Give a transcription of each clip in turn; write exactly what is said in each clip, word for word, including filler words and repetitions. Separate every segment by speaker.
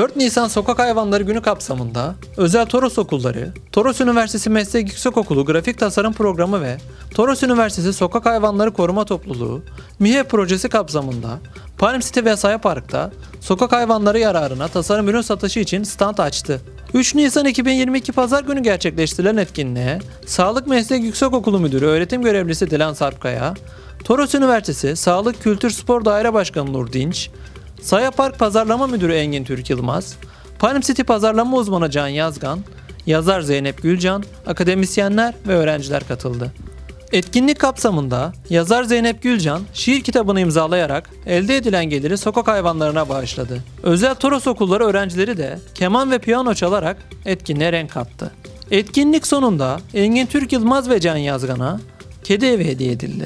Speaker 1: dört Nisan Sokak Hayvanları Günü kapsamında özel Toros okulları, Toros Üniversitesi Meslek Yüksekokulu Grafik Tasarım Programı ve Toros Üniversitesi Sokak Hayvanları Koruma Topluluğu, MİHEV projesi kapsamında Palm City ve Saya Park'ta sokak hayvanları yararına tasarım ürün satışı için stand açtı. üç Nisan iki bin yirmi iki Pazar günü gerçekleştirilen etkinliğe Sağlık Meslek Yüksekokulu Müdürü Öğretim Görevlisi Dilan Sarpkaya, Toros Üniversitesi Sağlık Kültür Spor Daire Başkanı Nur Dinç, Saya Park Pazarlama Müdürü Engin Türk Yılmaz, Palm City Pazarlama Uzmanı Can Yazgan, yazar Zeynep Gülcan, akademisyenler ve öğrenciler katıldı. Etkinlik kapsamında yazar Zeynep Gülcan şiir kitabını imzalayarak elde edilen geliri sokak hayvanlarına bağışladı. Özel Toros okulları öğrencileri de keman ve piyano çalarak etkinliğe renk kattı. Etkinlik sonunda Engin Türk Yılmaz ve Can Yazgan'a kedi evi hediye edildi.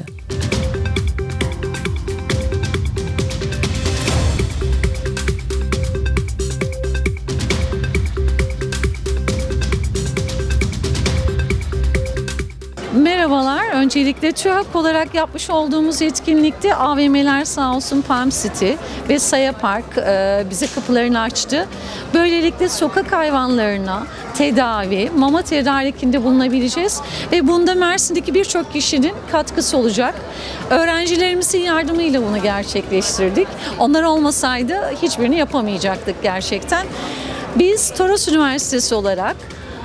Speaker 2: Merhabalar. Öncelikle TÜHAK olarak yapmış olduğumuz etkinlikte A V M'ler sağ olsun Palm City ve Saya Park e, bize kapılarını açtı. Böylelikle sokak hayvanlarına tedavi, mama tedarikinde bulunabileceğiz ve bunda Mersin'deki birçok kişinin katkısı olacak. Öğrencilerimizin yardımıyla bunu gerçekleştirdik. Onlar olmasaydı hiçbirini yapamayacaktık gerçekten. Biz Toros Üniversitesi olarak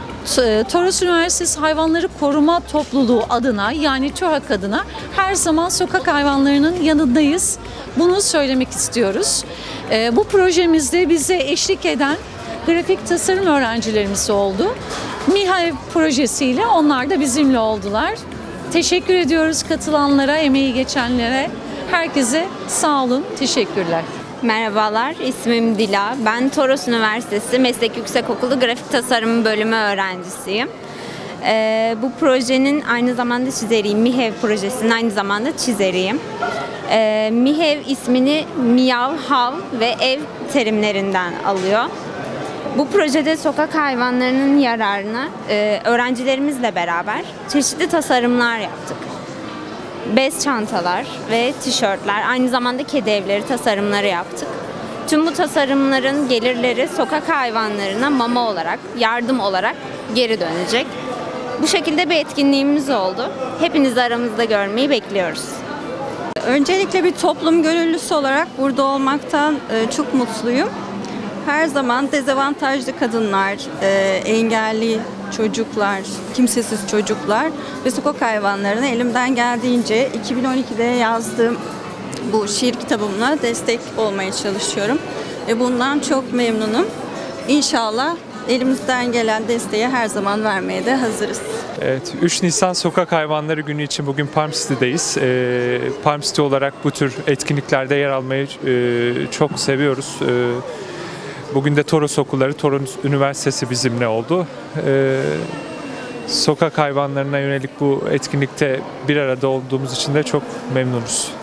Speaker 2: Toros Üniversitesi Hayvanları Koruma Topluluğu adına, yani TÜHAK adına her zaman sokak hayvanlarının yanındayız. Bunu söylemek istiyoruz. Bu projemizde bize eşlik eden grafik tasarım öğrencilerimiz oldu. MİHEV projesiyle onlar da bizimle oldular. Teşekkür ediyoruz katılanlara, emeği geçenlere. Herkese sağ olun, teşekkürler.
Speaker 3: Merhabalar, ismim Dila. Ben Toros Üniversitesi Meslek Yüksekokulu Grafik Tasarım Bölümü öğrencisiyim. Ee, bu projenin aynı zamanda çizeriyim. MİHEV projesinin aynı zamanda çizeriyim. Ee, MİHEV ismini miyav, hav ve ev terimlerinden alıyor. Bu projede sokak hayvanlarının yararına e, öğrencilerimizle beraber çeşitli tasarımlar yaptık. Bez çantalar ve tişörtler, aynı zamanda kedi evleri tasarımları yaptık. Tüm bu tasarımların gelirleri sokak hayvanlarına mama olarak, yardım olarak geri dönecek. Bu şekilde bir etkinliğimiz oldu. Hepinizi aramızda görmeyi bekliyoruz.
Speaker 4: Öncelikle bir toplum gönüllüsü olarak burada olmaktan çok mutluyum. Her zaman dezavantajlı kadınlar, engelli çocuklar, kimsesiz çocuklar ve sokak hayvanlarına elimden geldiğince iki bin on ikide yazdığım bu şiir kitabımla destek olmaya çalışıyorum. Ve bundan çok memnunum. İnşallah elimizden gelen desteği her zaman vermeye de hazırız.
Speaker 5: Evet, üç Nisan Sokak Hayvanları Günü için bugün Palm City'deyiz. Ee, Palm City olarak bu tür etkinliklerde yer almayı e, çok seviyoruz. E, Bugün de Toros okulları, Toros Üniversitesi bizimle oldu. Ee, sokak hayvanlarına yönelik bu etkinlikte bir arada olduğumuz için de çok memnunuz.